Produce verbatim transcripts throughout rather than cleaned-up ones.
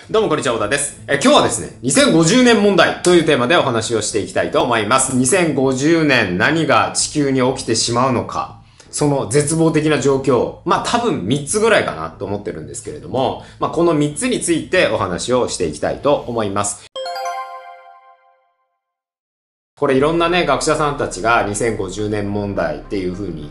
どうもこんにちは、小田です。え今日はですね、にせんごじゅうねん問題というテーマでお話をしていきたいと思います。にせんごじゅうねん何が地球に起きてしまうのか、その絶望的な状況、まあ多分みっつぐらいかなと思ってるんですけれども、まあこのみっつについてお話をしていきたいと思います。これいろんなね、学者さんたちがにせんごじゅうねん問題っていう風に言って、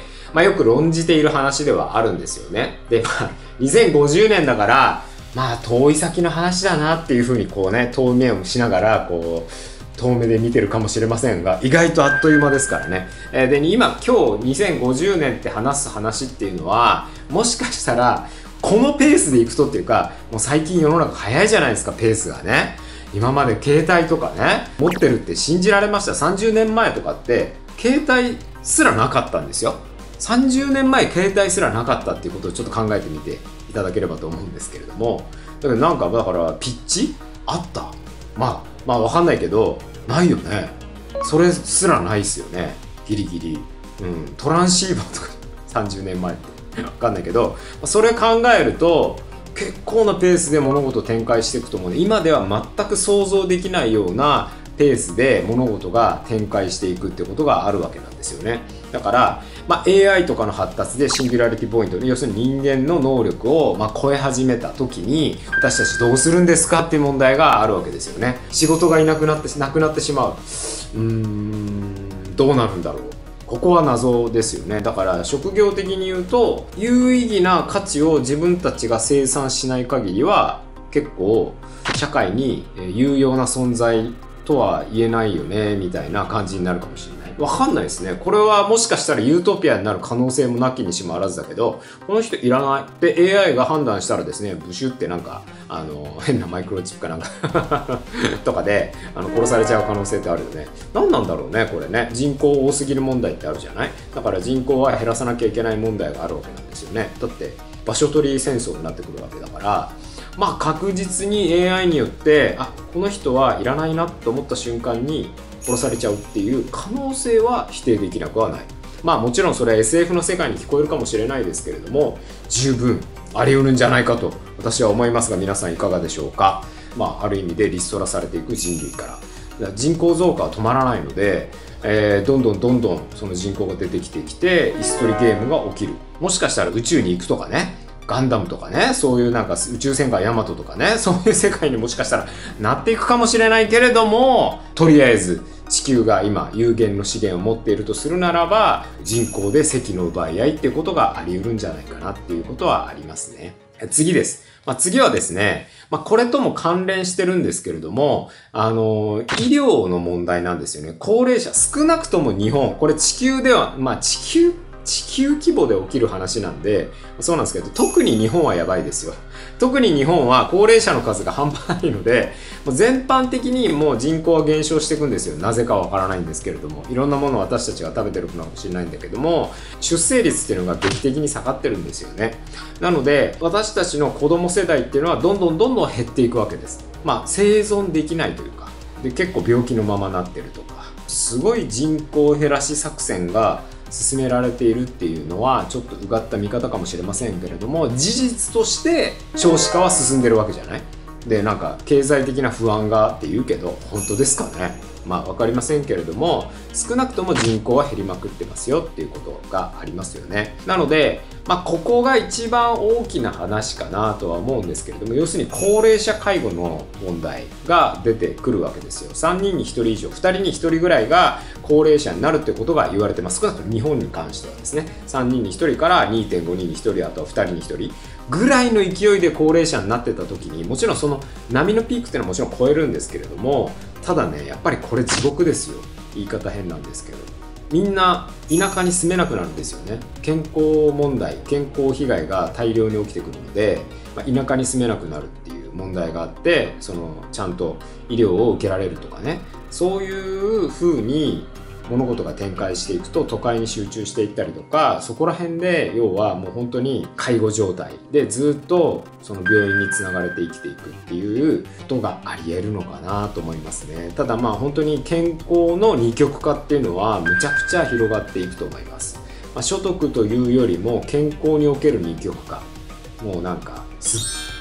まあよく論じている話ではあるんですよね。で、まあにせんごじゅうねんだから、まあ遠い先の話だなっていう風にこうね、遠目をしながらこう、遠目で見てるかもしれませんが、意外とあっという間ですからね。えー、で、今今日にせんごじゅうねんって話す話っていうのは、もしかしたらこのペースでいくとっていうか、もう最近世の中早いじゃないですか、ペースがね。今まで携帯とかね、持ってるって信じられました。さんじゅうねんまえとかって、携帯すらなかったんですよ。さんじゅうねんまえ携帯すらなかったっていうことをちょっと考えてみていただければと思うんですけれども、だからなんかだからピッチあったまあ、まあわかんないけど、ないよね。それすらないっすよね。ギリギリ。うん、トランシーバーとかさんじゅうねんまえってわかんないけど、それ考えると、結構なペースで物事を展開していくと思うね。今では全く想像できないようなペースで物事が展開していくってことがあるわけなんですよね。だから、まあ、エーアイ とかの発達でシンギュラリティポイント、要するに人間の能力をまあ超え始めた時に、私たちどうするんですかっていう問題があるわけですよね。仕事がいなくなってなくなってしまう。うーん、どうなるんだろう。ここは謎ですよね。だから職業的に言うと、有意義な価値を自分たちが生産しない限りは結構社会に有用な存在とは言えないよねみたいな感じになるかもしれない。わかんないですね。これはもしかしたらユートピアになる可能性もなきにしもあらずだけど、この人いらない。で エーアイ が判断したらですね、ブシュってなんかあの変なマイクロチップかなんかとかであの殺されちゃう可能性ってあるよね。何なんだろうねこれね。人口多すぎる問題ってあるじゃない。だから人口は減らさなきゃいけない問題があるわけなんですよね。だって場所取り戦争になってくるわけだから、まあ確実に エーアイ によって、あ、この人はいらないなと思った瞬間に殺されちゃうっていう可能性は否定できなくはない。まあもちろんそれは エスエフ の世界に聞こえるかもしれないですけれども、十分あり得るんじゃないかと私は思いますが、皆さんいかがでしょうか。まあある意味でリストラされていく人類から。だから人口増加は止まらないので、えー、どんどんどんどんその人口が出てきてきて、椅子取りゲームが起きる。もしかしたら宇宙に行くとかね、ガンダムとかね、そういうなんか宇宙戦艦ヤマトとかね、そういう世界にもしかしたらなっていくかもしれないけれども、とりあえず地球が今有限の資源を持っているとするならば、人口で席の奪い合いっていうことがあり得るんじゃないかなっていうことはありますね。次です。まあ、次はですね、まあ、これとも関連してるんですけれども、あの、医療の問題なんですよね。高齢者、少なくとも日本、これ地球では、まあ地球地球規模で起きる話なんで、そうなんですけど、特に日本はやばいですよ。特に日本は高齢者の数が半端ないので、もう全般的にもう人口は減少していくんですよ。なぜかわからないんですけれども、いろんなものを私たちが食べてるかもしれないんだけども、出生率っていうのが劇的に下がってるんですよね。なので、私たちの子供世代っていうのはどんどんどんどん減っていくわけです。まあ、生存できないというか、で結構病気のままなってるとか、すごい人口減らし作戦が進められているっていうのはちょっとうがった見方かもしれませんけれども、事実として少子化は進んでるわけじゃない。でなんか経済的な不安がって言うけど、本当ですかね。まあ分かりませんけれども、少なくとも人口は減りまくってますよっていうことがありますよね。なので、まあ、ここが一番大きな話かなとは思うんですけれども、要するに高齢者介護の問題が出てくるわけですよ。さんにんにひとり以上、ふたりにひとりぐらいが高齢者になるってことが言われてます。少なくとも日本に関してはですね、さんにんにひとりから にてんごにんにひとり、あとはふたりにひとりぐらいの勢いで高齢者になってた時に、もちろんその波のピークっていうのはもちろん超えるんですけれども、ただね、やっぱりこれ地獄ですよ。言い方変なんですけど、みんな田舎に住めなくなるんですよね。健康問題、健康被害が大量に起きてくるので、まあ、田舎に住めなくなるっていう問題があって、そのちゃんと医療を受けられるとかね、そういう風に物事が展開していくと都会に集中していったりとか、そこら辺で要はもう本当に介護状態でずっとその病院につながれて生きていくっていうことがありえるのかなと思いますね。ただまあ本当に健康の二極化っていうのはむちゃくちゃ広がっていくと思います。まあ、所得というよりも健康における二極化、もうなんかすっ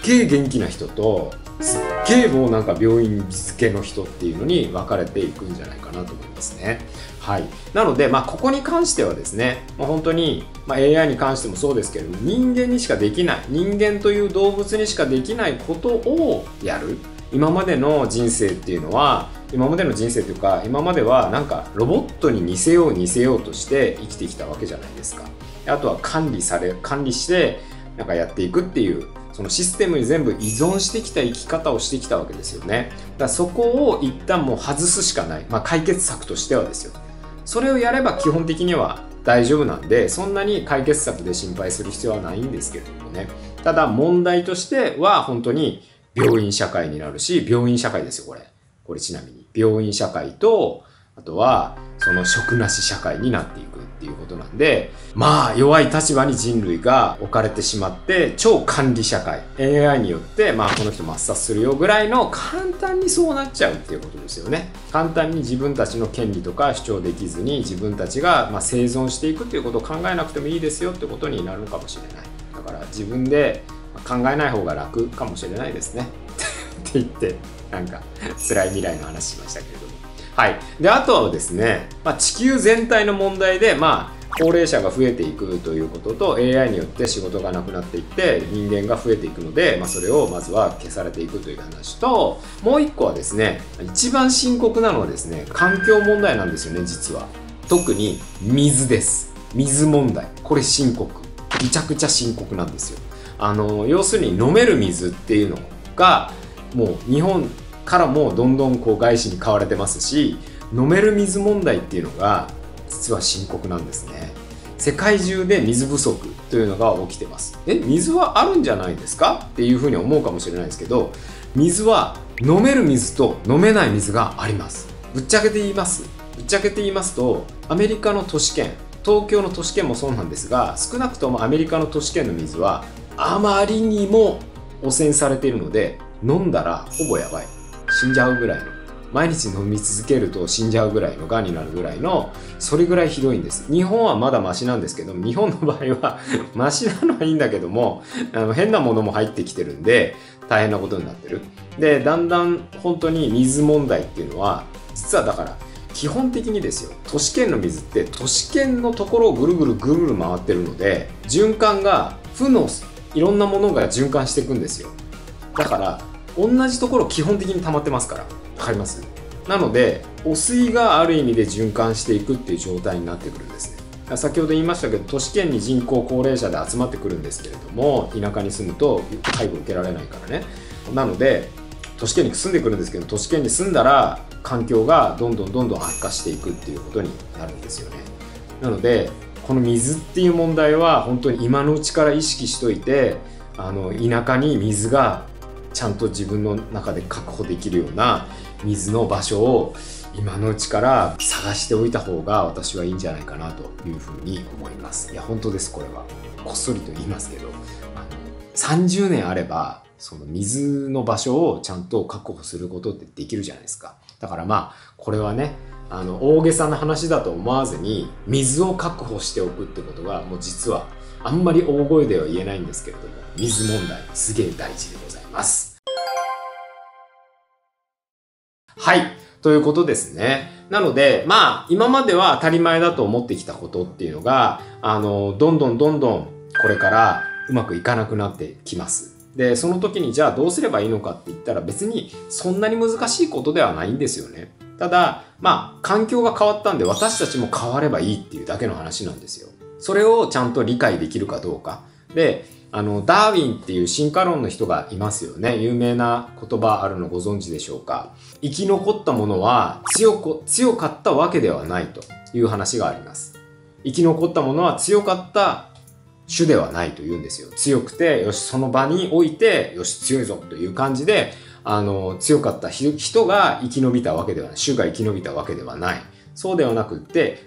げえ元気な人とすっげえもうなんか病院漬けの人っていうのに分かれていくんじゃないかなと思いますね。はい、なので、まあ、ここに関してはですね、まあ、本当に、まあ、エーアイ に関してもそうですけれども、人間にしかできない、人間という動物にしかできないことをやる。今までの人生っていうのは、今までの人生というか、今まではなんかロボットに似せよう似せようとして生きてきたわけじゃないですか。あとは管理され、管理してなんかやっていくっていう、そのシステムに全部依存してきた生き方をしてきたわけですよね。だからそこを一旦もう外すしかない。まあ、解決策としてはですよ。それをやれば基本的には大丈夫なんで、そんなに解決策で心配する必要はないんですけれどもね。ただ問題としては本当に病院社会になるし、病院社会ですよ、これ。これちなみに。病院社会と、あとはその職なし社会になっていくっていうことなんで、まあ弱い立場に人類が置かれてしまって、超管理社会、エーアイ によってまあこの人抹殺するよぐらいの、簡単にそうなっちゃうっていうことですよね。簡単に自分たちの権利とか主張できずに、自分たちがまあ生存していくっていうことを考えなくてもいいですよってことになるのかもしれない。だから自分で考えない方が楽かもしれないですねって言って、なんか辛い未来の話しましたけれども。はい。で、あとはですね、まあ、地球全体の問題で、まあ、高齢者が増えていくということと、エーアイ によって仕事がなくなっていって、人間が増えていくので、まあ、それをまずは消されていくという話と、もう一個はですね、一番深刻なのはですね、環境問題なんですよね、実は。特に水です。水問題。これ深刻。めちゃくちゃ深刻なんですよ。あの、要するに飲める水っていうのが、もう日本からもどんどんこう外資に買われてますし、飲める水問題っていうのが実は深刻なんですね。世界中で水不足というのが起きてます。え、水はあるんじゃないですかっていうふうに思うかもしれないですけど、水は飲める水と飲めない水があります。ぶっちゃけて言いますぶっちゃけて言いますと、アメリカの都市圏、東京の都市圏もそうなんですが、少なくともアメリカの都市圏の水はあまりにも汚染されているので、飲んだらほぼやばい、死んじゃうぐらいの、毎日飲み続けると死んじゃうぐらいの、がんになるぐらいの、それぐらいひどいんです。日本はまだマシなんですけど、日本の場合はマシなのはいいんだけども、あの変なものも入ってきてるんで大変なことになってる。で、だんだん本当に水問題っていうのは、実はだから基本的にですよ、都市圏の水って都市圏のところをぐるぐるぐるぐる回ってるので、循環が負のいろんなものが循環していくんですよ。だから同じところ基本的に溜まってますから。わかります？なので汚水がある意味で循環していくっていう状態になってくるんですね。先ほど言いましたけど、都市圏に人口高齢者で集まってくるんですけれども、田舎に住むと介護受けられないからね。なので都市圏に住んでくるんですけど、都市圏に住んだら環境がどんどんどんどん悪化していくっていうことになるんですよね。なのでこの水っていう問題は本当に今のうちから意識しといて、あの田舎に水がちゃんと自分の中で確保できるような水の場所を今のうちから探しておいた方が私はいいんじゃないかなというふうに思います。いや本当です。これはこっそりと言いますけど、あのさんじゅうねんあればその水の場所をちゃんと確保することってできるじゃないですか。だからまあこれはね、あの大げさな話だと思わずに水を確保しておくってことが、もう実はあんまり大声では言えないんですけれども、水問題すげえ大事でございます。はい。ということですね。なので、まあ、今までは当たり前だと思ってきたことっていうのが、あの、どんどんどんどんこれからうまくいかなくなってきます。で、その時にじゃあどうすればいいのかって言ったら、別にそんなに難しいことではないんですよね。ただ、まあ、環境が変わったんで私たちも変わればいいっていうだけの話なんですよ。それをちゃんと理解できるかどうか。で、あの、ダーウィンっていう進化論の人がいますよね。有名な言葉あるのご存知でしょうか。生き残ったものは強く、強かったわけではないという話があります。生き残ったものは強かった種ではないというんですよ。強くて、よし、その場において、よし、強いぞという感じで、あの、強かった人が生き延びたわけではない。種が生き延びたわけではない。そうではなくって、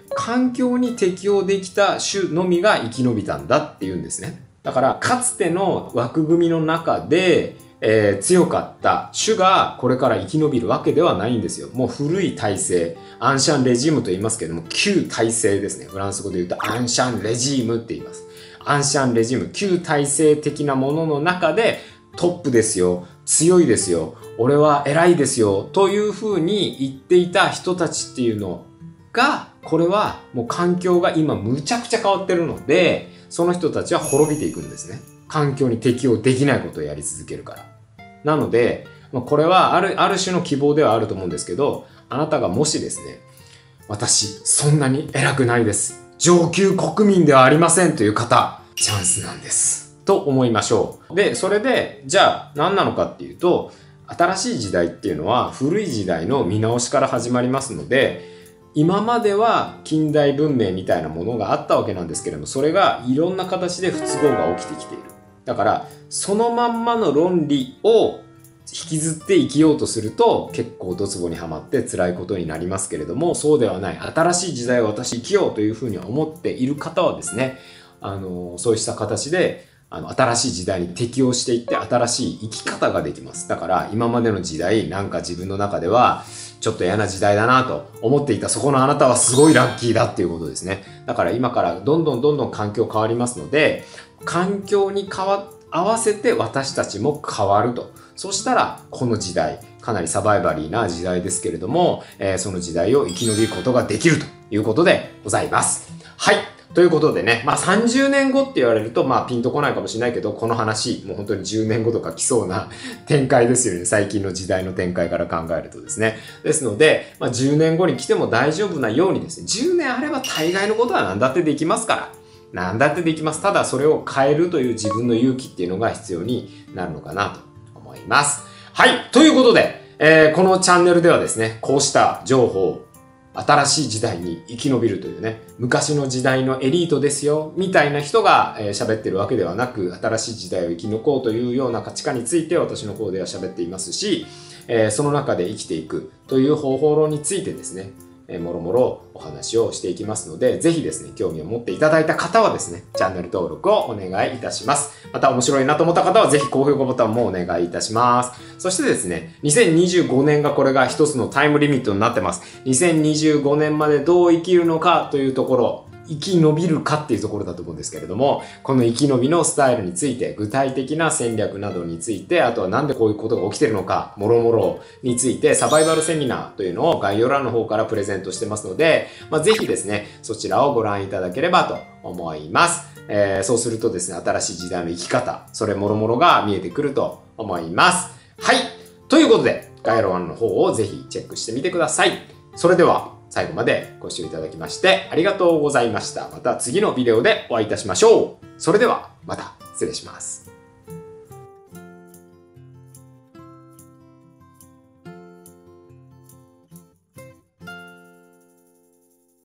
環境に適応できた種のみが生き延びたんだっていうんですね。だから、かつての枠組みの中で、えー、強かった種がこれから生き延びるわけではないんですよ。もう古い体制、アンシャンレジームと言いますけれども、旧体制ですね。フランス語で言うとアンシャンレジームって言います。アンシャンレジーム、旧体制的なものの中で、 トップですよ、強いですよ、俺は偉いですよ、というふうに言っていた人たちっていうのが、これはもう環境が今むちゃくちゃ変わってるので、その人たちは滅びていくんですね。環境に適応できないことをやり続けるから。なので、これはある、ある種の希望ではあると思うんですけど、あなたがもしですね、私、そんなに偉くないです。上級国民ではありませんという方、チャンスなんです。と思いましょう。で、それで、じゃあ何なのかっていうと、新しい時代っていうのは古い時代の見直しから始まりますので、今までは近代文明みたいなものがあったわけなんですけれども、それがいろんな形で不都合が起きてきている。だから、そのまんまの論理を引きずって生きようとすると結構ドツボにはまって辛いことになりますけれども、そうではない、新しい時代を私生きようというふうに思っている方はですね、あのそうした形であの新しい時代に適応していって新しい生き方ができます。だから今までの時代、なんか自分の中ではちょっと嫌な時代だなと思っていたそこのあなたはすごいラッキーだっていうことですね。だから今からどんどんどんどん環境変わりますので、環境に変わ合わせて私たちも変わると。そしたらこの時代、かなりサバイバリーな時代ですけれども、えー、その時代を生き延びることができるということでございます。はい。ということでね、まあさんじゅうねんごって言われると、まあピンとこないかもしれないけど、この話、もう本当にじゅうねんごとか来そうな展開ですよね。最近の時代の展開から考えるとですね。ですので、まあじゅうねんごに来ても大丈夫なようにですね、じゅうねんあれば大概のことは何だってできますから。何だってできます。ただそれを変えるという自分の勇気っていうのが必要になるのかなと思います。はい。ということで、えー、このチャンネルではですね、こうした情報、新しい時代に生き延びるというね、昔の時代のエリートですよ、みたいな人が喋、えー、ってるわけではなく、新しい時代を生き抜こうというような価値観について私の方では喋っていますし、えー、その中で生きていくという方法論についてですね、えー、もろもろお話をしていきますので、ぜひですね、興味を持っていただいた方はですね、チャンネル登録をお願いいたします。また面白いなと思った方はぜひ高評価ボタンもお願いいたします。そしてですね、にせんにじゅうごねんがこれが一つのタイムリミットになってます。にせんにじゅうごねんまでどう生きるのかというところ、生き延びるかっていうところだと思うんですけれども、この生き延びのスタイルについて、具体的な戦略などについて、あとはなんでこういうことが起きてるのか、もろもろについてサバイバルセミナーというのを概要欄の方からプレゼントしてますので、まあ、ぜひですね、そちらをご覧いただければと思います。えー、そうするとですね、新しい時代の生き方、それもろもろが見えてくると思います。はい。ということで、概要欄の方をぜひチェックしてみてください。それでは、最後までご視聴いただきましてありがとうございました。また次のビデオでお会いいたしましょう。それではまた失礼します。